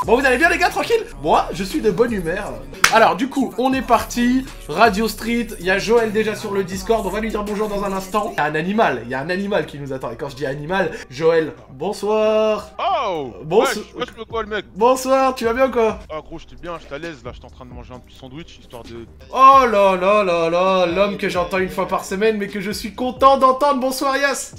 Bon, vous allez bien les gars, tranquille? Moi, je suis de bonne humeur. Alors, du coup, on est parti. Radio Street, il y a Joël déjà sur le Discord. On va lui dire bonjour dans un instant. Il y a un animal qui nous attend. Et quand je dis animal, Joël, bonsoir. Oh Bonsoir. Wesh, le quoi le mec? Bonsoir, tu vas bien ou quoi? Ah gros, j'étais bien, j'étais à l'aise là, j'étais en train de manger un petit sandwich histoire de... Oh là là là là, l'homme que j'entends une fois par semaine, mais que je suis content d'entendre. Bonsoir Yas.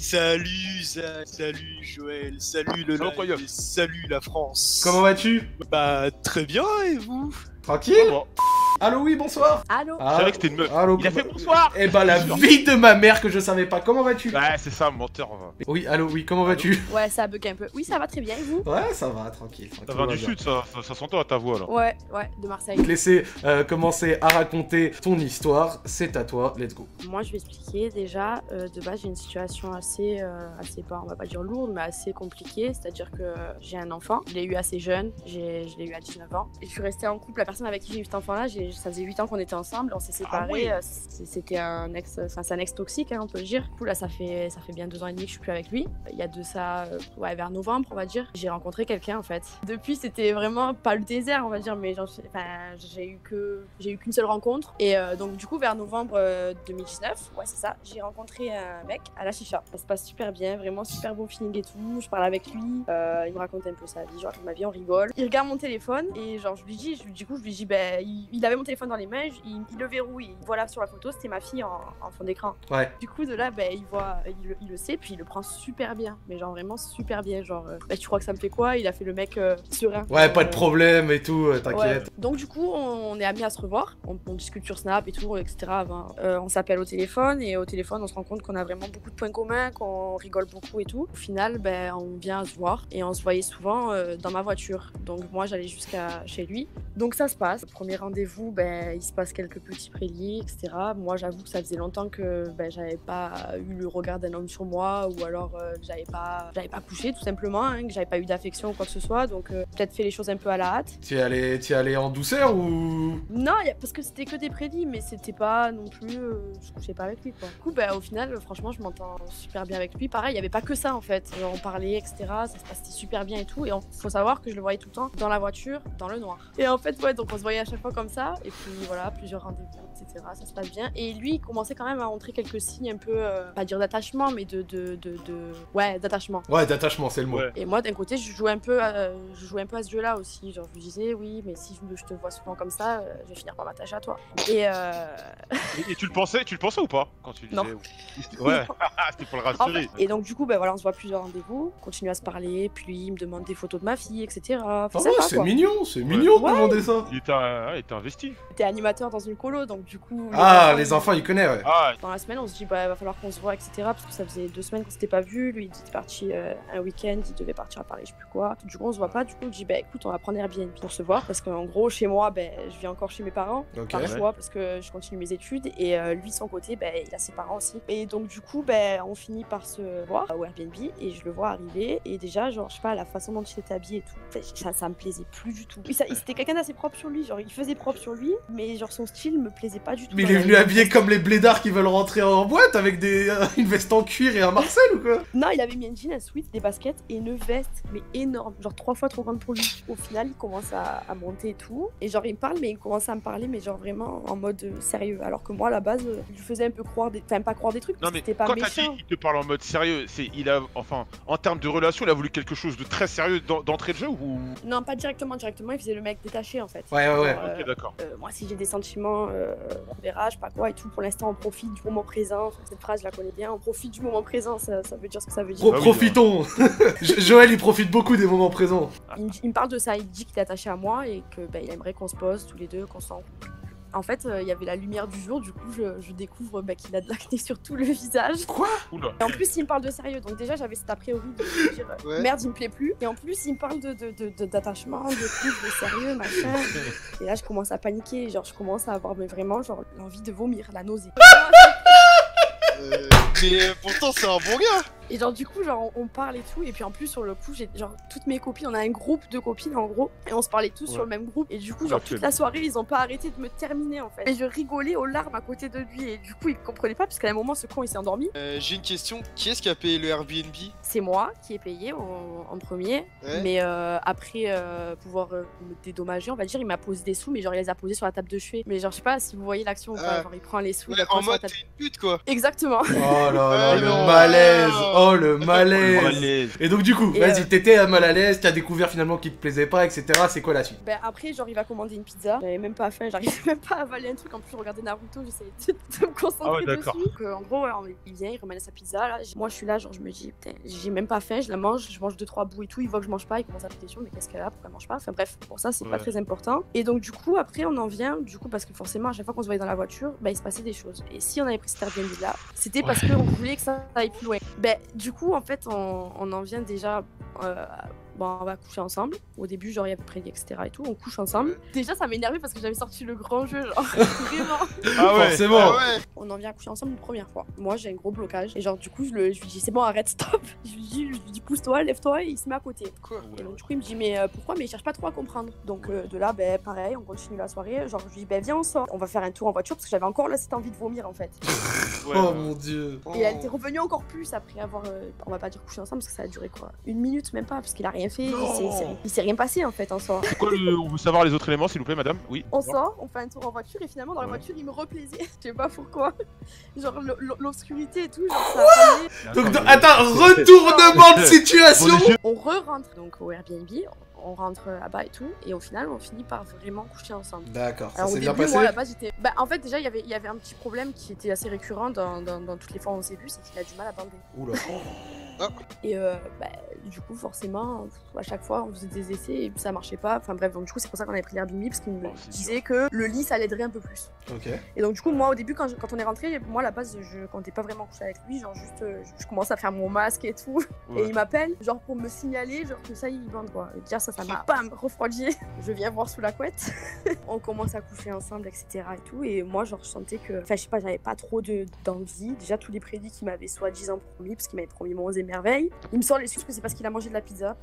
Salut Joël, salut le Salut, live, et salut la France. Comment vas-tu? Bah très bien, et vous? Tranquille? Bon. Allô, oui, bonsoir. Allô. Je savais que c'était une meuf. Allô, Il a fait bonsoir. Eh ben la vie de ma mère que je savais pas. Comment vas-tu? Ouais, c'est ça, menteur. Oui, allô, oui, comment vas-tu? Ouais, ça bug un peu. Oui, ça va très bien, et vous? Ouais, ça va, tranquille. Ça vient du sud, ça s'entend à ta voix là. Ouais, de Marseille. Je vais te laisser commencer à raconter ton histoire. C'est à toi, let's go. Moi, je vais expliquer déjà. De base, j'ai une situation assez pas, on va pas dire lourde, mais assez compliquée. C'est-à-dire que j'ai un enfant. Je l'ai eu assez jeune. Je l'ai eu à 19 ans. Et je suis restée en couple. La personne avec qui j'ai eu cet enfant-là, ça faisait 8 ans qu'on était ensemble. On s'est séparés. Ah ouais. C'était un ex, enfin, c'est un ex toxique, hein, on peut le dire. Du coup, là, ça fait bien 2 ans et demi que je suis plus avec lui. Il y a de ça, ouais, vers novembre, on va dire. J'ai rencontré quelqu'un, en fait. Depuis, c'était vraiment pas le désert, on va dire, mais j'ai eu qu'une seule rencontre. Et donc, du coup, vers novembre 2019, ouais, c'est ça, j'ai rencontré un mec à la chicha. Ça se passe super bien, vraiment super bon feeling et tout. Je parle avec lui, il me raconte un peu sa vie, genre ma vie, on rigole. Il regarde mon téléphone et genre je lui dis, ben, il avait mon téléphone dans les mains, il le verrouille, il voit là sur la photo, c'était ma fille en fond d'écran. Ouais. Du coup, de là, ben, il le sait, puis il le prend super bien, mais genre vraiment super bien. Genre, ben, tu crois que ça me fait quoi? Il a fait le mec serein. Ouais, pas de problème et tout, t'inquiète. Ouais. Donc du coup, on est amenés à se revoir, on discute sur Snap et tout, etc. Avant. On s'appelle au téléphone et au téléphone, on se rend compte qu'on a vraiment beaucoup de points communs, qu'on rigole beaucoup et tout. Au final, ben, on vient se voir et on se voyait souvent dans ma voiture. Donc moi, j'allais jusqu'à chez lui. Donc ça se passe. Le premier rendez-vous, ben, il se passe quelques petits prélis, etc. Moi, j'avoue que ça faisait longtemps que ben, j'avais pas eu le regard d'un homme sur moi ou alors j'avais pas couché tout simplement, hein, que j'avais pas eu d'affection ou quoi que ce soit. Donc peut-être fait les choses un peu à la hâte. T'y es allé en douceur ou? Non, parce que c'était que des prédits, mais c'était pas non plus. Je couchais pas avec lui, quoi. Du coup, bah, au final, franchement, je m'entends super bien avec lui. Pareil, il y avait pas que ça en fait. On parlait, etc. Ça se passait super bien et tout. Et faut savoir que je le voyais tout le temps dans la voiture, dans le noir. Et en fait, ouais, donc on se voyait à chaque fois comme ça. Et puis voilà, plusieurs rendez-vous, etc. Ça se passe bien. Et lui, il commençait quand même à montrer quelques signes un peu, pas dire d'attachement, mais ouais, d'attachement. Ouais, d'attachement, c'est le mot. Ouais. Et moi, d'un côté, je jouais un peu à ce jeu-là aussi. Genre, je lui disais, oui, mais si je te vois souvent comme ça, je vais finir par m'attacher à toi. Et tu le pensais ou pas quand tu disais? Non. Ouais, c'était pour le rassurer. Et donc du coup, ben voilà, on se voit plusieurs rendez-vous, on continue à se parler, puis lui, il me demande des photos de ma fille, etc. Ah Enfin, ouais, sympa, c'est quoi. mignon de demander ça. Il était investi. J'étais animateur dans une colo, donc du coup... Les enfants, ils connaissent, ouais. Ah, Dans la semaine, on se dit, bah, va falloir qu'on se voit, etc. Parce que ça faisait 2 semaines qu'on s'était pas vu. Lui, il était parti un week-end, il devait partir à Paris, je sais plus quoi. Du coup, on se voit pas. Du coup, je dis, bah écoute, on va prendre Airbnb pour se voir. Parce qu'en gros, chez moi, ben, je vis encore chez mes parents. Ok. Par choix, parce que je continue mes études. Et lui, de son côté, ben, il a ses parents aussi. Et donc, du coup, ben, on finit par se voir au Airbnb. Et je le vois arriver. Et déjà, genre, je sais pas, la façon dont il était habillé et tout, ça me plaisait plus du tout. C'était quelqu'un d'assez propre sur lui. Genre, il faisait propre sur lui. Mais genre, son style me plaisait pas du tout. Mais il est venu habillé comme les blédards qui veulent rentrer en boîte avec une veste en cuir et un Marcel ou quoi? Non, il avait mis un jean, un sweat, des baskets et une veste, mais énorme, genre 3 fois trop grande pour lui. Au final, il commence à monter et tout. Et genre, il me parle, mais il commence à me parler, mais genre vraiment en mode sérieux. Alors que moi, à la base, je lui faisais un peu croire enfin pas croire des trucs, non mais mais c'était pas quand méchant. t'as dit il te parle en mode sérieux, enfin, en termes de relation, il a voulu quelque chose de très sérieux d'entrée de jeu ou? Non, pas directement, il faisait le mec détaché en fait. Ouais. Ok, d'accord. Moi, si j'ai des sentiments, on verra, je sais pas quoi et tout. Pour l'instant, on profite du moment présent. Enfin, cette phrase, je la connais bien. On profite du moment présent, ça veut dire ce que ça veut dire. Ah oui, Profitons. Joël, il profite beaucoup des moments présents. Il me parle de ça, il dit qu'il est attaché à moi et que il aimerait qu'on se pose tous les deux, qu'on s'en... En fait, il y avait la lumière du jour, du coup, je découvre qu'il a de l'acné sur tout le visage. Quoi? Oula. Et en plus, il me parle de sérieux, donc déjà, j'avais cet a priori de me dire merde, il me plaît plus. Et en plus, il me parle d'attachement, de couple, de sérieux, machin. Et là, je commence à paniquer, genre, je commence à avoir vraiment genre l'envie de vomir, la nausée. Mais pourtant, c'est un bon gars. Et genre du coup genre on parle et tout et puis en plus sur le coup j'ai genre toutes mes copines, on a un groupe de copines en gros et on se parlait tous sur le même groupe et du coup genre toute la soirée ils ont pas arrêté de me terminer en fait et je rigolais aux larmes à côté de lui et du coup il comprenait pas parce qu'à un moment ce con il s'est endormi. J'ai une question, qui est-ce qui a payé le Airbnb? c'est moi qui ai payé en premier, Ouais. mais après pouvoir me dédommager, on va dire, il m'a posé des sous, mais genre il les a posés sur la table de chevet. Mais genre je sais pas si vous voyez l'action ou pas, Ah. genre il prend les sous, il Ouais, les pose en sur la mode table. t'es une pute quoi. Exactement. Oh là là, Ah le non. malaise. Oh le Oh, malaise. malaise. Et donc du coup, Et, vas-y, t'étais mal à l'aise, t'as découvert finalement qu'il te plaisait pas, etc. C'est quoi la suite? Ben après, genre il va commander une pizza, j'avais même pas faim, j'arrivais même pas à avaler un truc, en plus je regardais Naruto, j'essayais de me concentrer Ah ouais, d'accord. dessus. Donc, en gros, ouais, il vient, il remet sa pizza, là, moi je suis là, genre je me dis, putain, j'ai même pas faim, je la mange, je mange 2-3 bouts et tout, il voit que je mange pas, il commence à me questionner, mais qu'est-ce qu'elle a, pourquoi elle mange pas, enfin bref, pour ça c'est pas Ouais. très important. Et donc du coup, après on en vient, du coup, parce que forcément à chaque fois qu'on se voyait dans la voiture, bah il se passait des choses. Et si on avait pris cet Airbnb là, c'était parce qu'on voulait que ça aille plus loin. Ben du coup, en fait, on en vient déjà... Bon, on va coucher ensemble. Au début, genre, il y avait prédit, etc. et tout. On couche ensemble. Déjà, ça m'énervait parce que j'avais sorti le grand jeu, genre, vraiment. Ah ouais. Forcément. Ah ouais. On en vient coucher ensemble une première fois. Moi, j'ai un gros blocage. Et genre, du coup, je lui dis, c'est bon, arrête, stop. Je lui dis, pousse-toi, lève-toi, et il se met à côté. Quoi? Et donc, du coup, il me dit, mais pourquoi? Mais il cherche pas trop à comprendre. Donc, de là, ben, pareil, on continue la soirée. Genre, je lui dis, ben, viens, on sort. On va faire un tour en voiture parce que j'avais encore là cette envie de vomir, en fait. Ouais. Oh mon dieu. Et elle était revenue encore plus après avoir, on va pas dire couché ensemble parce que ça a duré quoi, 1 minute même pas parce qu'il a rien fait, il s'est rien passé en fait en soi. On veut savoir les autres éléments, s'il vous plaît, madame. Oui. On sort, on fait un tour en voiture et finalement dans la Ouais. voiture il me replaisait, je sais pas pourquoi. Genre l'obscurité et tout, genre ça a ramené. Donc attends, retournement de situation. On re-rentre donc au Airbnb, on rentre là-bas et tout, et au final on finit par vraiment coucher ensemble. D'accord, ça Alors au s'est bien début, passé. moi là-bas j'étais. Bah en fait déjà il y avait un petit problème qui était assez récurrent dans toutes les fois où on s'est vu, c'est qu'il a du mal à bander. Oula. Et bah, du coup, forcément, à chaque fois, on faisait des essais et ça marchait pas. Enfin bref, donc du coup, c'est pour ça qu'on avait pris l'Airbnb parce qu'il me c'est disait que le lit, ça l'aiderait un peu plus. Ok. Et donc du coup, moi, au début, quand on est rentré, moi, à la base, je comptais pas vraiment coucher avec lui. Genre, juste, je commence à faire mon masque et tout. Ouais. Et il m'appelle, genre, pour me signaler, genre, que ça, il bande, quoi. Et déjà, ça m'a, bam, refroidi. Je viens voir sous la couette. On commence à coucher ensemble, etc. et tout. Et moi, genre, je sentais que... Enfin, je sais pas, j'avais pas trop d'envie. Déjà, tous les prédits qu'il m'avait soi-disant promis, parce qu'il m'avait promis mon et merveilles. Il me sort l'excuse que c'est parce qu'il a mangé de la pizza.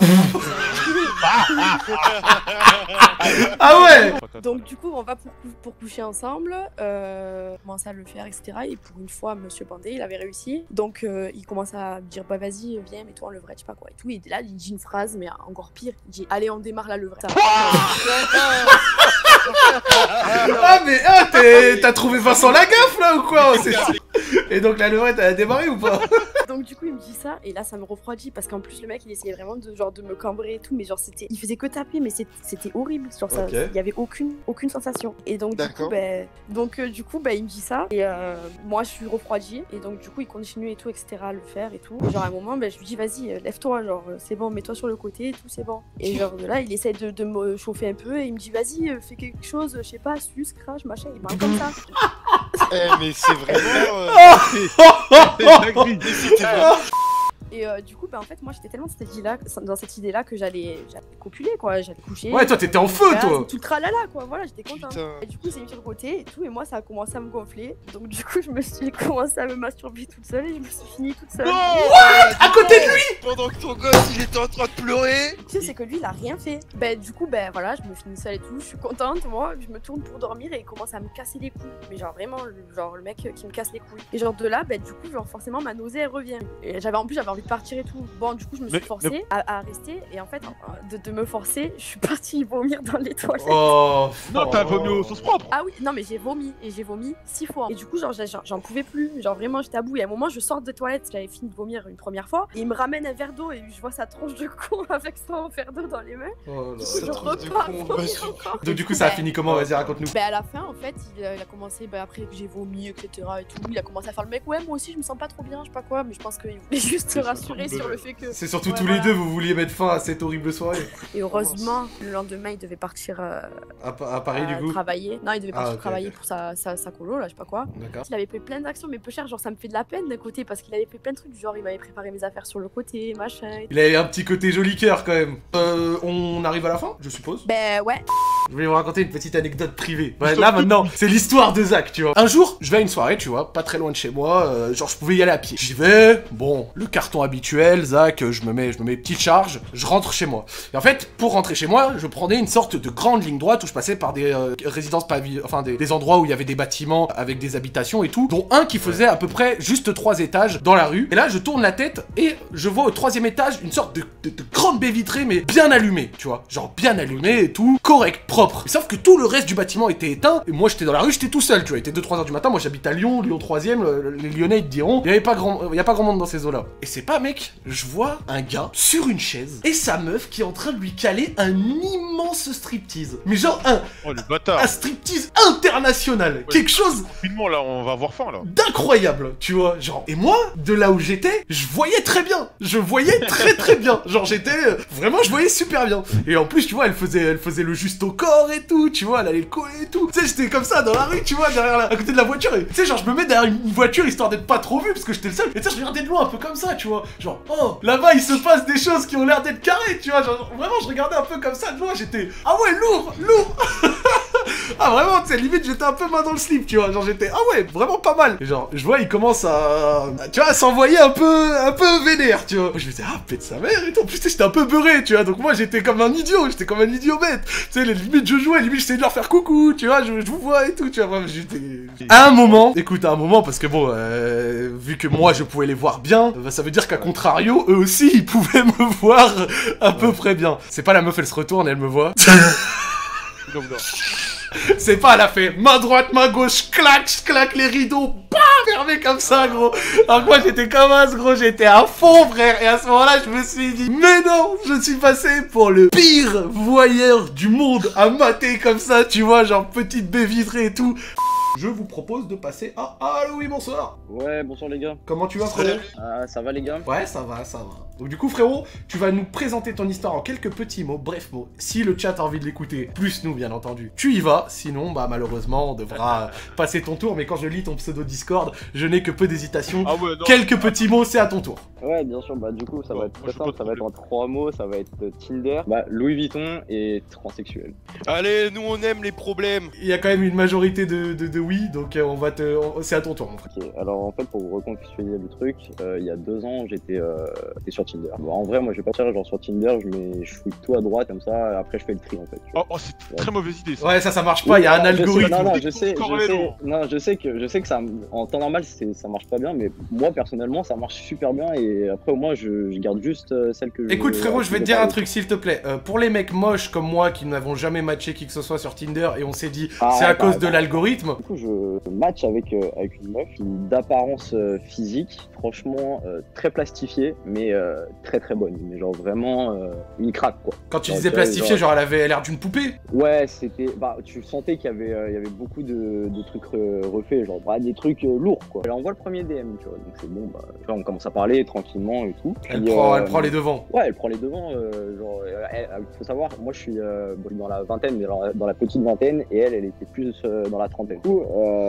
Ah ouais. Donc du coup, on va pour coucher ensemble, commence à le faire, etc. Et pour une fois, Monsieur Bandé, il avait réussi. Donc il commence à me dire, bah vas-y, viens, mets-toi en levrette, je sais pas quoi et tout. Et là, il dit une phrase, mais encore pire. Il dit, allez, on démarre la levrette. Ah mais t'as trouvé Vincent Lagaffe là ou quoi? Et donc la levrette elle a démarré ou pas? Donc du coup, il me dit ça, et là, ça me refroidit parce qu'en plus, le mec, il essayait vraiment de me cambrer et tout, mais genre il faisait que taper, mais c'était horrible. Genre ça, Ok. il y avait aucune sensation. Et donc D'accord. du coup, il me dit ça, et moi, je suis refroidie, et donc du coup, il continue et tout, etc. à le faire et tout. Et genre à un moment, je lui dis, vas-y, lève-toi, genre c'est bon, mets-toi sur le côté et tout, c'est bon. Et genre de là, il essaie de me chauffer un peu, et il me dit, vas-y, fais quelque chose, je sais pas, suce, crache, machin. Il parle comme ça. Eh, mais c'est vraiment. Et du coup, en fait, moi, j'étais tellement dans cette idée-là que j'allais copuler, quoi. J'allais coucher. Ouais, toi t'étais en feu toi. Tout le tralala, quoi. Voilà, j'étais contente. Putain. Et du coup, il s'est mis sur le côté et tout. Et moi, ça a commencé à me gonfler. Donc, du coup, j'ai commencé à me masturber toute seule et je me suis finie toute seule. À côté de lui. Pendant que ton gosse il était en train de pleurer. Tu sais, c'est que lui, il a rien fait. Du coup, voilà, je me finis seule et tout. Je suis contente, moi. Je me tourne pour dormir et il commence à me casser les couilles. Mais genre, vraiment, le mec qui me casse les couilles. Et genre, de là, du coup, genre, forcément, ma nausée, elle revient. Et j'avais envie de partir et tout. Bon, du coup, je me suis forcée à rester. Et en fait, de me forcer, je suis partie vomir dans les toilettes. Oh. Non, t'as vomi au sens propre. Ah oui, non, mais j'ai vomi. Et j'ai vomi 6 fois. Et du coup, genre, j'en pouvais plus. Genre, vraiment, j'étais à bout. Et à un moment, je sors des toilettes. J'avais fini de vomir une première fois. Et il me ramène un verre d'eau. Et je vois sa tronche de con avec son verre d'eau dans les mains. Oh là Ça là. Je tronche de repars con, vomir vas-y. encore. Donc du coup ça a fini comment? Vas-y raconte-nous. À la fin, en fait, il a commencé, après que j'ai vomi, etc. et tout, il a commencé à faire le mec, ouais, moi aussi, je me sens pas trop bien, je sais pas quoi, mais je pense qu'il voulait juste se rassurer sur le fait que... C'est surtout Ouais, tous voilà. les deux vous vouliez mettre fin à cette horrible soirée. Et heureusement, le lendemain, il devait partir À Paris du coup. travailler. Non, il devait partir ok, travailler ok. pour sa colo, là, je sais pas quoi. D'accord. Il avait fait plein d'actions, mais peu cher, genre ça me fait de la peine d'un côté, parce qu'il avait fait plein de trucs, du genre il m'avait préparé mes affaires sur le côté, machin. Il avait un petit côté joli cœur quand même. On arrive à la fin, je suppose. Ouais. Je voulais vous raconter une petite anecdote privée. Ouais, là maintenant, c'est l'histoire de Zach, tu vois. Un jour, je vais à une soirée, tu vois, pas très loin de chez moi, genre je pouvais y aller à pied. J'y vais, bon, le carton habituel, Zach, je me mets petite charge, je rentre chez moi. Et en fait, pour rentrer chez moi, je prenais une sorte de grande ligne droite où je passais par des résidences enfin des endroits où il y avait des bâtiments avec des habitations et tout, dont un qui faisait à peu près juste 3 étages dans la rue. Et là, je tourne la tête et je vois au 3e étage une sorte de grande baie vitrée, mais bien allumée, tu vois, genre bien allumée et tout, correct, propre. Et sauf que tout le reste du bâtiment était éteint, et moi j'étais dans la rue, j'étais tout seul, tu vois, il était 2-3 heures du matin, moi j'habite à Lyon 3e, les Lyonnais ils te diront, il y a pas grand monde dans ces eaux-là. Et c'est pas, mec, je vois un gars sur une chaise, et sa meuf qui est en train de lui caler un immense striptease. Mais genre Oh le bâtard. un striptease international, quelque chose Rapidement là, on va avoir faim là. d'incroyable, tu vois, genre. Et moi, de là où j'étais, je voyais très bien, je voyais très bien, genre j'étais, vraiment je voyais super bien. Et en plus, tu vois, elle faisait le juste au corps et tout, tu vois, elle allait le coller et tout. Tu sais, j'étais comme ça dans la rue, tu vois, à côté de la voiture, et tu sais, genre je me mets derrière une voiture histoire d'être pas trop vu, parce que j'étais le seul. Et tu sais, je regardais de loin un peu comme ça, tu vois, genre, oh, là-bas il se passe des choses qui ont l'air d'être carrées, tu vois, genre, vraiment je regardais un peu comme ça de loin, j'étais, ah ouais, lourd. Ah vraiment, tu sais, limite j'étais un peu main dans le slip, tu vois, genre j'étais, ah ouais, vraiment pas mal. Et genre, je vois, il commence tu vois, à s'envoyer un peu vénère, tu vois. Moi, je me disais, ah, pète sa mère et tout. En plus, j'étais un peu beurré, tu vois, donc moi j'étais comme un idiot bête. Tu sais, limite je jouais, limite j'essayais de leur faire coucou, tu vois, je vous vois et tout, tu vois, vraiment, j'étais... À un moment, parce que bon, vu que moi je pouvais les voir bien, bah, ça veut dire qu'à contrario, eux aussi, ils pouvaient me voir à peu près bien. C'est pas la meuf, elle se retourne et elle me voit. C'est pas, elle a fait main droite, main gauche, clac, les rideaux, bam, fermés comme ça, gros. Alors que moi, j'étais comme as, gros, j'étais à fond, frère. Et à ce moment-là, je me suis dit, mais non, je suis passé pour le pire voyeur du monde à mater comme ça, tu vois, genre petite baie vitrée et tout. Je vous propose de passer à... Allô, oui, bonsoir. Ouais, bonsoir les gars. Comment tu vas, frérot? Ça va les gars? Ouais, ça va. Donc du coup, frérot, tu vas nous présenter ton histoire en quelques petits mots, brefs mots. Si le chat a envie de l'écouter, plus nous, bien entendu, tu y vas. Sinon, bah malheureusement, on devra passer ton tour. Mais quand je lis ton pseudo Discord, je n'ai que peu d'hésitation. Ah ouais, non. Quelques petits mots, c'est à ton tour. Ouais, bien sûr, bah du coup, ça va être très simple, ça va être en en 3 mots, ça va être Tinder, Louis Vuitton et transsexuel. Allez, nous on aime les problèmes. Il y a quand même une majorité de oui, donc c'est à ton tour, mon frère. Ok, alors en fait, pour vous recontextualiser le truc, il y a 2 ans, j'étais sur Tinder. Bon, en vrai, moi, je vais pas dire genre sur Tinder, je fouille tout à droite comme ça, après je fais le tri en fait. Tu vois. Oh, c'est une très mauvaise idée ça. Ouais, ça marche pas, il y a un algorithme. Je sais que ça, en temps normal, ça marche pas bien, mais moi, personnellement, ça marche super bien, et après, au moins, je garde juste celle que Écoute, frérot, je vais te dire un truc, s'il te plaît. Pour les mecs moches comme moi qui n'avons jamais matché qui que ce soit sur Tinder et on s'est dit c'est à cause de l'algorithme. Du coup, je match avec une meuf qui d'apparence physique, franchement, très plastifiée, mais très bonne. Mais genre vraiment une craque, quoi. Quand tu disais plastifiée, genre elle avait l'air d'une poupée? Ouais, c'était. Bah, tu sentais qu'il y avait beaucoup de trucs refaits, genre des trucs lourds, quoi. Elle envoie le premier DM, tu vois, donc c'est bon, bah, tu vois, on commence à parler tranquillement et tout. Elle prend les devants. Ouais, elle prend les devants, genre, faut savoir, moi je suis dans la vingtaine, mais dans la petite vingtaine, et elle était plus dans la trentaine. Du coup,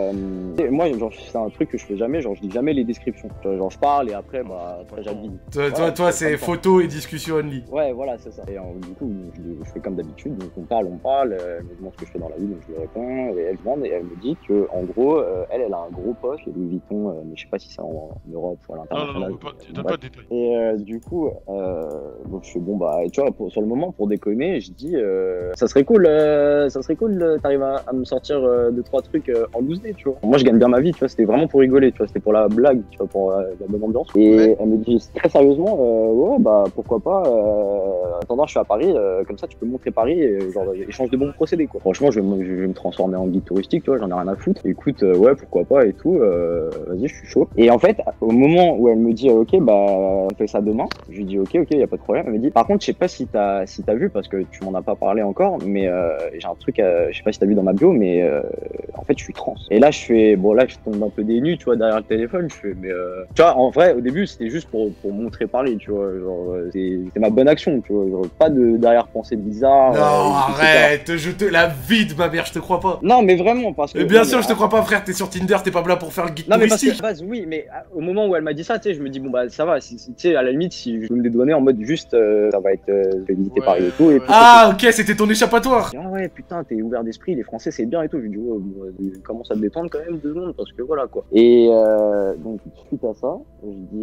moi, genre, c'est un truc que je fais jamais, genre, je dis jamais les descriptions. Genre, je parle et après, j'advise. Toi, c'est photo et discussion only. Ouais, voilà, c'est ça. Et du coup, je fais comme d'habitude, donc on parle, elle me demande ce que je fais dans la vie, donc je lui réponds, et elle demande, et elle me dit que, en gros, elle a un gros poste, chez Louis Vuitton, mais je sais pas si c'est en Europe ou à l'international. Non, donne pas de détails. Et du coup, donc je fais bon, tu vois, sur le moment, pour déconner, je dis, ça serait cool, t'arrives à me sortir 2-3 trucs en loose day, tu vois. Moi, je gagne bien ma vie, tu vois, c'était vraiment pour rigoler, tu vois, c'était pour la blague, tu vois, pour la bonne ambiance. Et ouais. Elle me dit très sérieusement, ouais, pourquoi pas, attendant, je suis à Paris, comme ça, tu peux me montrer Paris, et genre, échange de bons procédés, quoi. Franchement, je vais me transformer en guide touristique, tu vois, j'en ai rien à foutre. Écoute, ouais, pourquoi pas, et tout, vas-y, je suis chaud. Et en fait, au moment où elle me dit, ok, on fait ça demain, je lui dis, ok, y a pas de problème. Elle me dit, par contre, je sais pas si t'as vu, parce que tu m'en as pas parlé encore, mais j'ai un truc, je sais pas si t'as vu dans ma bio, mais en fait, je suis trans. Et là, je tombe un peu dénu, tu vois, derrière le téléphone, je fais, mais tu vois, en vrai, au début, c'était juste pour montrer Paris, tu vois, genre, c'est ma bonne action, tu vois, genre, pas de derrière-pensée bizarre. Non, arrête, la vide, ma mère, je te crois pas. Non, mais vraiment, parce que. Mais bien sûr, je te crois pas, frère, t'es sur Tinder, t'es pas là pour faire le guide touristique. Non, mais parce que, base, oui, mais au moment où elle m'a dit ça, tu sais, je me dis, bon, ça va. Tu sais, à la limite, si je me dédouanais en mode juste, ça va être, je vais visiter Ouais. Paris et tout. Et puis, Ah, ok, c'était ton échappatoire. ah ouais, putain, t'es ouvert d'esprit, les Français c'est bien et tout. Je dis, ouais, bon, commence à te détendre quand même 2 secondes parce que voilà quoi. Et donc, suite à ça, je dis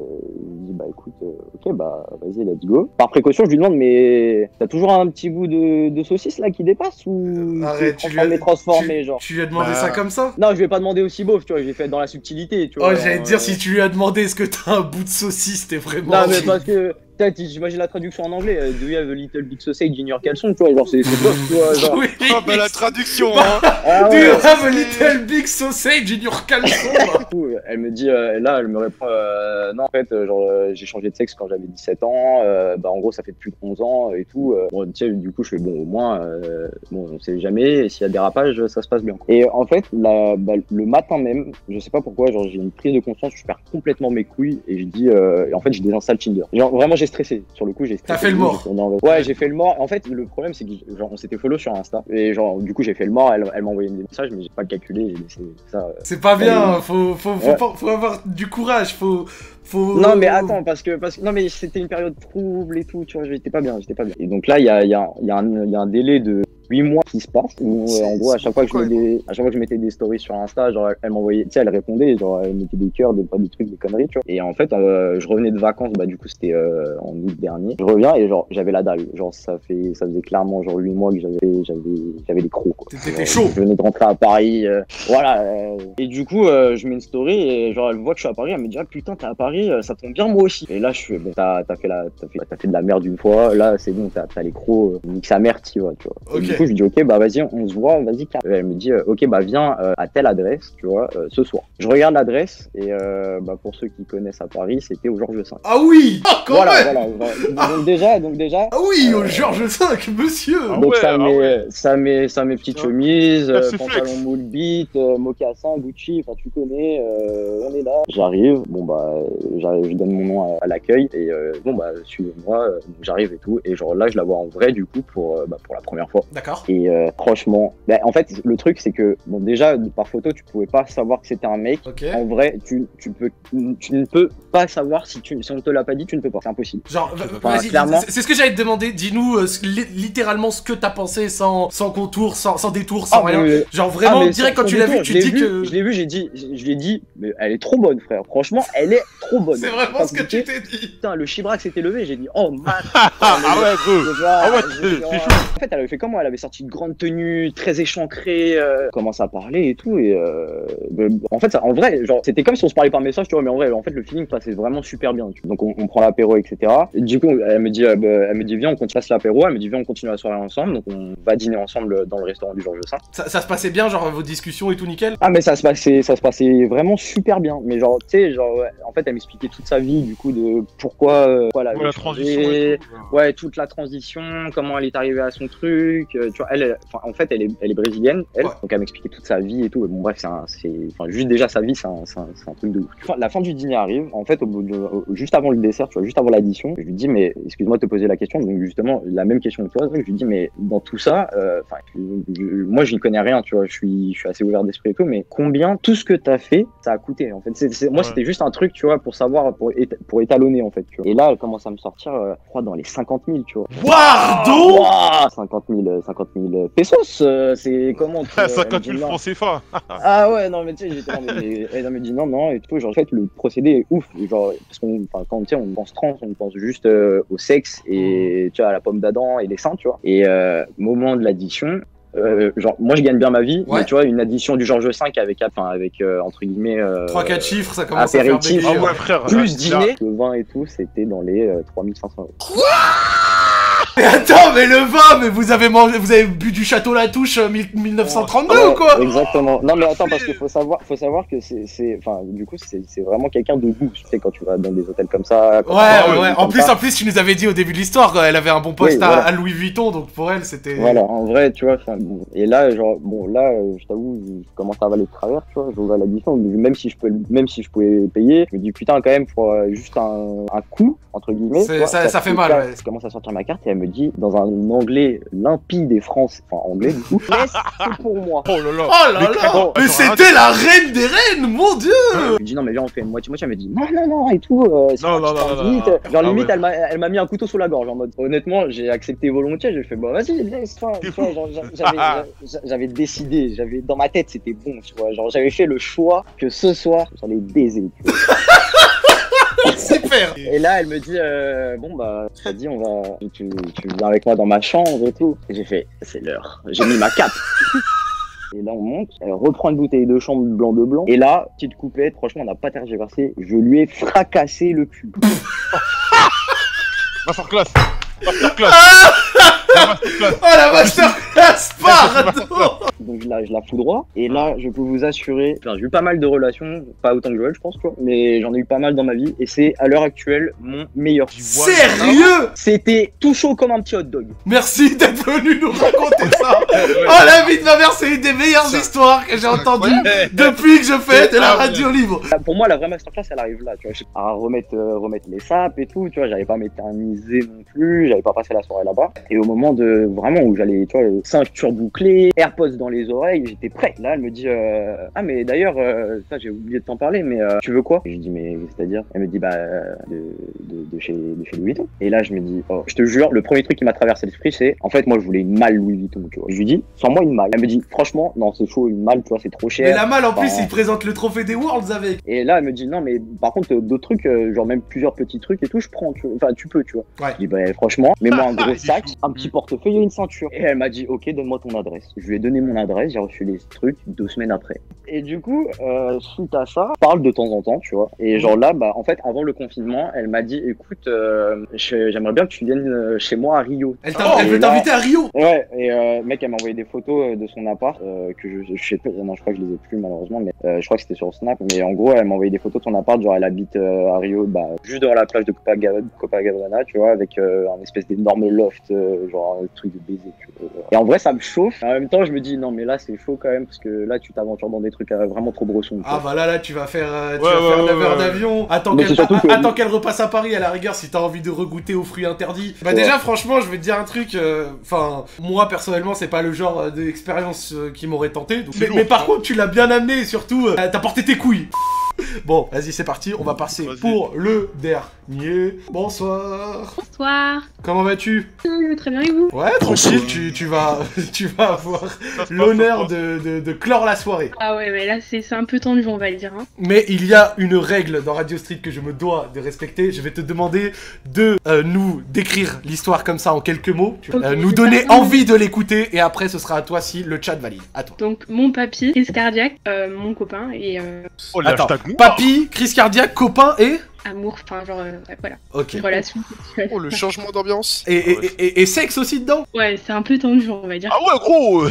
bah écoute, ok, bah vas-y, let's go. Par précaution, je lui demande, mais t'as toujours un petit bout de saucisse là qui dépasse ou Arrête, c'est transformé, genre? tu lui as demandé Bah. ça comme ça? Non, je vais pas demander aussi beauf, tu vois, j'ai fait dans la subtilité, tu vois. Oh, j'allais te dire, euh, si tu lui as demandé est-ce que t'as un bout de saucisse, t'es vraiment. Non, mais parce que, peut-être, j'imagine la traduction en anglais, do you have a little big sausage in your caleçon, tu vois, genre, c'est top, tu vois, genre. Oui. Oh bah la traduction, hein. Ah Do you ouais, have a little big sausage in your caleçon? du coup, elle me dit, là, elle me répond, non, en fait, genre, j'ai changé de sexe quand j'avais 17 ans, bah, en gros, ça fait plus de 11 ans et tout. Bon, tu sais, du coup, je fais, bon, au moins, bon, on sait jamais, et s'il y a dérapage, ça se passe bien. Et en fait, le matin même, je sais pas pourquoi, genre, j'ai une prise de conscience, je perds complètement mes couilles, et je dis, et en fait, je désinstalle Tinder. Genre, vraiment, j'ai stressé. Sur le coup, j'ai stressé. T'as fait le mort. Ouais, j'ai fait le mort. En fait, le problème, c'est que, genre, on s'était follow sur Insta, et genre, du coup, j'ai fait le mort, elle m'a envoyé des messages, mais j'ai pas calculé, j'ai laissé ça. C'est pas bien, Ouais. faut avoir du courage, faut. Non mais attends parce que non mais c'était une période trouble et tout, tu vois, j'étais pas bien. Et donc là il y a un délai de 8 mois qui se passe où en gros à chaque fois que je mettais des stories sur Insta, genre elle m'envoyait, tu sais, elle répondait, genre elle mettait des cœurs, des trucs, des conneries, tu vois. Et en fait je revenais de vacances, bah du coup c'était en août dernier. Je reviens et genre j'avais la dalle, genre ça faisait clairement genre 8 mois que j'avais des crocs quoi. T'étais chaud. Je venais de rentrer à Paris, voilà. Et du coup je mets une story et genre elle voit que je suis à Paris, elle me dit ah putain t'es à Paris, ça tombe bien moi aussi. Et là je fais bon t'as fait de la merde une fois, là c'est bon t'as les crocs, nique sa mère tu vois. Ok. Et du coup je dis ok bah vas-y on se voit, vas-y carré. Elle me dit ok bah viens à telle adresse tu vois ce soir. Je regarde l'adresse et bah pour ceux qui connaissent à Paris c'était au Georges V. Ah oui! Ah, quand même! Voilà. Donc déjà. Ah oui, au Georges V, monsieur! Ah Donc ouais, ça met petites Ah. chemises, C'est pantalon flex. moule bite, mocassin, Gucci, enfin tu connais, on est là. J'arrive, bon bah je donne mon nom à l'accueil et bon bah suivez-moi, j'arrive et tout et genre là je la vois en vrai du coup pour la première fois. D'accord. Et franchement, bah, en fait le truc c'est que bon déjà par photo tu pouvais pas savoir que c'était un mec. Ok. En vrai tu ne peux pas savoir si on te l'a pas dit, tu ne peux pas, c'est impossible. Genre, Enfin, vas-y, clairement. c'est ce que j'allais te demander. Dis-nous littéralement ce que t'as pensé sans contour, sans détour, sans rien. mais- Genre vraiment mais direct sans quand tu l'as vu, détour, tu je te l'ai dis vu, que je l'ai vu, je l'ai dit, mais elle est trop bonne, frère. Franchement, elle est trop bonne. c'est vraiment ce que tu t'es dit. Putain, le chibrac s'était levé, j'ai dit, oh, mat. Ah ouais, gros. Ah ouais, c'est chaud. En fait, elle avait fait comment? Elle avait sorti une grande tenue, très échancrée, commence à parler et tout, et en fait, ça, en vrai, genre, c'était comme si on se parlait par message, tu vois, mais en vrai, en fait, le feeling passait vraiment super bien. Tu vois. Donc, on prend l'apéro, etc. Et du coup, elle me dit, viens, on continue l'apéro. Elle me dit, viens, on continue la soirée ensemble. Donc, on va dîner ensemble dans le restaurant du Georges V. Ça se passait bien, genre vos discussions et tout nickel? Ah mais ça se passait vraiment super bien. Mais genre tu sais genre en fait elle m'expliquait toute sa vie du coup de pourquoi voilà Ouais, la transition et tout. ouais toute la transition, comment elle est arrivée à son truc, tu vois en fait elle est brésilienne elle, Ouais. donc elle m'expliquait toute sa vie et tout. Bon bref juste déjà sa vie c'est un truc de ouf. La fin du dîner arrive en fait juste avant le dessert, tu vois, juste avant l'addition, je lui dis mais excuse-moi de te poser la question, donc justement la même question que toi, je lui dis mais dans tout ça moi je n'y connais rien, tu vois, je suis assez ouvert d'esprit et tout, mais combien tout ce que t'as fait ça a coûté en fait. Moi Ouais. c'était juste un truc tu vois pour savoir pour étalonner en fait tu vois. Et là elle commence à me sortir je crois dans les 50 000 tu vois. Pardon! Ouah, 50 000 pesos, c'est comment 50 000 non. francs CFA. Ah ouais non mais tu sais j'étais là mais elle me dit non et tout, genre en fait le procédé est ouf, genre parce quand tu sais on pense trans, on pense juste au sexe et tu vois à la pomme d'Adam et les seins tu vois. Et moment de l'addition genre moi je gagne bien ma vie, Ouais. mais tu vois une addition du Georges V avec entre guillemets 3-4 chiffres, ça commence à faire apéritif. bégayer. Ah ouais, frère. plus là, dîner, le vin et tout c'était dans les 3500 €. Mais attends, mais le vin, mais vous avez bu du Château Latouche 1932 ou quoi? Exactement. Non mais attends parce qu'il faut savoir que du coup c'est vraiment quelqu'un de goût, tu sais quand tu vas dans des hôtels comme ça. Ouais. En plus, tu nous avais dit au début de l'histoire, elle avait un bon poste Oui, voilà. à Louis Vuitton, donc pour elle, c'était... Voilà, en vrai, tu vois, bon. Et là, genre, bon, là, je t'avoue, je commence à avaler de travers, tu vois, j'ouvre la distance, même si je pouvais payer, je me dis, putain, quand même, pour juste un coup, entre guillemets. C'est- tu vois, ça fait fait mal, carte, ouais. Je commence à sortir ma carte et elle me dit, dans un anglais limpide et français, enfin anglais du coup, laisse, c'est pour moi. Oh là là. Oh là là. Mais c'était la reine des reines, mon dieu. Je lui dis non mais viens on fait une moitié-moitié, elle me dit non et tout, c'est Non, pas non, que je non, t'invite. non, non. Genre Ah limite ouais. elle m'a mis un couteau sous la gorge en mode honnêtement j'ai accepté volontiers, j'ai fait bah vas-y viens tu vois, genre, j'avais décidé, dans ma tête c'était bon tu vois, genre j'avais fait le choix que ce soir j'allais baiser. Tu vois. Super. Et là elle me dit bon bah t'as dit tu viens avec moi dans ma chambre et tout. Et j'ai fait c'est l'heure, j'ai mis ma cape. Et là, on monte, elle reprend une bouteille de chambre blanc de blanc. Et là, petite coupette, franchement, on n'a pas tergiversé. Je lui ai fracassé le cul. Masterclass. Masterclass. Masterclass. Oh la masterclass, pardon. Donc là, je la foudroie. Et là, je peux vous assurer, enfin, j'ai eu pas mal de relations, pas autant que Joël, je pense, quoi. Mais j'en ai eu pas mal dans ma vie. Et c'est, à l'heure actuelle, mon meilleur. Sérieux? C'était tout chaud comme un petit hot dog. Merci d'être venu nous raconter ça. Oh la vie de ma mère, c'est une des meilleures histoires que j'ai entendues depuis que je fais de la radio libre. Pour moi, la vraie masterclass, elle arrive là, tu vois. À remettre les sapes et tout, tu vois. J'avais pas m'éterniser non plus, j'avais pas passé la soirée là-bas. Et au moment de vraiment où j'allais, tu vois, ceinture bouclée, AirPods dans les oreilles, j'étais prêt. Là, elle me dit ah mais d'ailleurs, ça j'ai oublié de t'en parler, mais tu veux quoi? Et je dis mais c'est-à-dire? Elle me dit bah de chez Louis Vuitton. Et là, je me dis oh, je te jure, le premier truc qui m'a traversé l'esprit, c'est en fait moi je voulais une malle Louis Vuitton, tu vois. Je lui dis sans moi une malle. Elle me dit franchement non c'est chaud une malle, tu vois c'est trop cher. Mais la malle en plus, il présente le trophée des Worlds avec. Et là, elle me dit non mais par contre d'autres trucs, genre même plusieurs petits trucs et tout, je prends, tu vois. Enfin tu peux, tu vois. Ouais. Je dis bah franchement, mets-moi un gros sac, un petit portefeuille et une ceinture. Et elle m'a dit ok donne-moi ton adresse. Je lui ai donné mon adresse, j'ai reçu les trucs 2 semaines après. Et du coup, suite à ça, on parle de temps en temps, tu vois. Et genre là, bah en fait avant le confinement, elle m'a dit écoute, j'aimerais bien que tu viennes chez moi à Rio. Elle veut t'inviter à Rio. Ouais, et mec, elle m'a envoyé des photos de son appart que je sais pas, non, je crois que je les ai plus malheureusement, mais je crois que c'était sur Snap. Mais en gros, elle m'a envoyé des photos de son appart, genre elle habite à Rio, bah juste devant la plage de Copacabana, tu vois, avec un espèce d'énorme loft, genre un truc de baiser. Tu vois. Et en vrai, ça me chauffe. En même temps, je me dis non, mais là, c'est chaud quand même parce que là, tu t'aventures dans des trucs vraiment trop brossons. Ah bah là, tu vas faire, 9 ouais, heures d'avion. Attends qu'elle repasse à Paris à la rigueur si t'as envie de regoûter aux fruits interdits. Bah déjà, franchement, je vais te dire un truc. Enfin, moi personnellement, c'est pas le genre d'expérience qui m'aurait tenté. Donc, mais par contre, tu l'as bien amené et surtout, t'as porté tes couilles. Bon, vas-y, c'est parti. On va passer pour le dernier. Bonsoir. Bonsoir. Comment vas-tu? Je vais très bien et vous? Ouais, tranquille. Tu vas avoir l'honneur de clore la soirée. Ah ouais, mais là c'est un peu tendu, on va le dire. Hein. Mais il y a une règle dans Radio Street que je me dois de respecter. Je vais te demander de nous décrire l'histoire comme ça en quelques mots, nous donner envie de l'écouter et après ce sera à toi si le chat valide. À toi. Donc mon papy, crise cardiaque, mon copain et Oh, attends, papy, crise cardiaque, copain et amour, enfin genre voilà. Ok. Relation. Oh, le changement d'ambiance. Et sexe aussi dedans. Ouais, c'est un peu tendu, on va dire. Ah ouais, gros.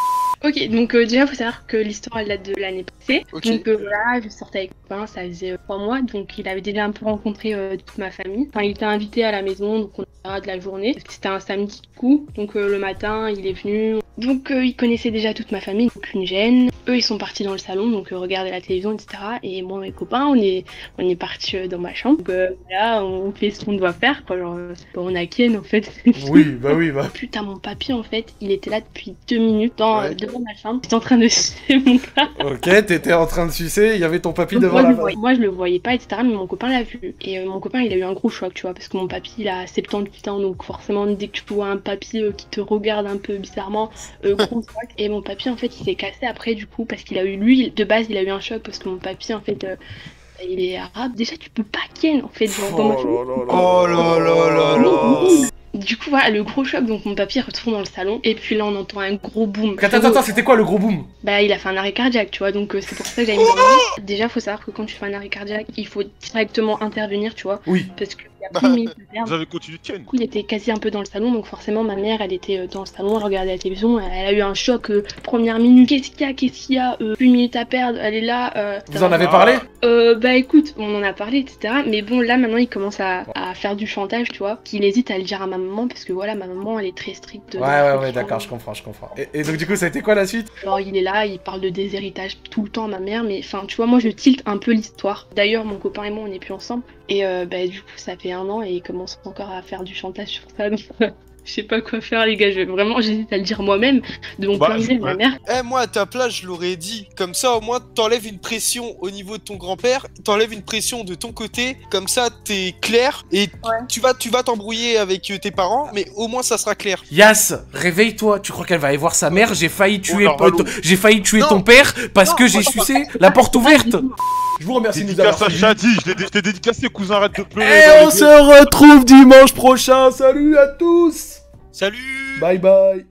Ok, donc déjà faut savoir que l'histoire elle date de l'année passée. Okay. Donc voilà, je sortais avec mon copain, ça faisait 3 mois, donc il avait déjà un peu rencontré toute ma famille. Enfin, il était invité à la maison, donc on a de la journée. C'était un samedi du coup, donc le matin il est venu. Donc il connaissait déjà toute ma famille, donc une gêne. Eux ils sont partis dans le salon, donc regarder la télévision, etc. Et moi et mes copains, on est partis dans ma chambre. Donc voilà, on fait ce qu'on doit faire, quoi. Genre on a Ken en fait. Oui, bah. Putain, mon papy en fait, il était là depuis 2 minutes devant ma chambre. J'étais en train de sucer mon gars. Ok, t'étais en train de sucer, il y avait ton papy Donc, devant moi je le voyais pas, etc. Mais mon copain l'a vu. Et mon copain il a eu un gros choc, tu vois, parce que mon papy il a 78 ans, donc forcément dès que tu vois un papy qui te regarde un peu bizarrement, gros choc. Et mon papy en fait il s'est cassé après du coup, parce qu'il a eu, lui de base il a eu un choc parce que mon papy en fait il est arabe. Déjà tu peux pas ken en fait, genre dans ma chambre. Oh là là là là. Du coup voilà le gros choc, donc mon papy retourne dans le salon et puis là on entend un gros boom. Attends, c'était quoi le gros boom? Bah il a fait un arrêt cardiaque, tu vois, donc c'est pour ça que j'avais mis dans le... Déjà faut savoir que quand tu fais un arrêt cardiaque il faut directement intervenir, tu vois. Oui. Parce qu'il y a plus de minutes à perdre. Vous avez continué de tienne. Du coup il était quasi un peu dans le salon, donc forcément ma mère elle était dans le salon, elle regardait la télévision, elle a eu un choc première minute. Qu'est-ce qu'il y a plus de minutes à perdre, elle est là. Vous en avez parlé? Bah écoute, on en a parlé, etc. Mais bon là maintenant il commence à faire du chantage, tu vois, qu'il hésite à le dire à ma maman parce que voilà ma maman elle est très stricte. Ouais, d'accord, je comprends. Et donc du coup ça a été quoi la suite? Genre il est là, il parle de déshéritage tout le temps à ma mère, mais enfin tu vois moi je tilte un peu l'histoire. D'ailleurs mon copain et moi on n'est plus ensemble et bah du coup ça fait 1 an et il commence encore à faire du chantage sur ça. Donc, Je sais pas quoi faire, les gars. Vraiment, j'hésite à le dire moi-même, de mon plein gré, ma mère. Eh, moi, à ta place, je l'aurais dit. Comme ça, au moins, t'enlèves une pression au niveau de ton grand-père, t'enlèves une pression de ton côté. Comme ça, t'es clair et tu vas t'embrouiller avec tes parents, mais au moins, ça sera clair. Yas, réveille-toi. Tu crois qu'elle va aller voir sa mère? J'ai failli tuer, j'ai failli tuer ton père parce que j'ai sucé la porte ouverte. Je vous remercie de nous avoir Dédicace à Shadi, je t'ai dédicacé, cousin, arrête de pleurer. Et on se retrouve dimanche prochain. Salut à tous. Salut. Bye bye.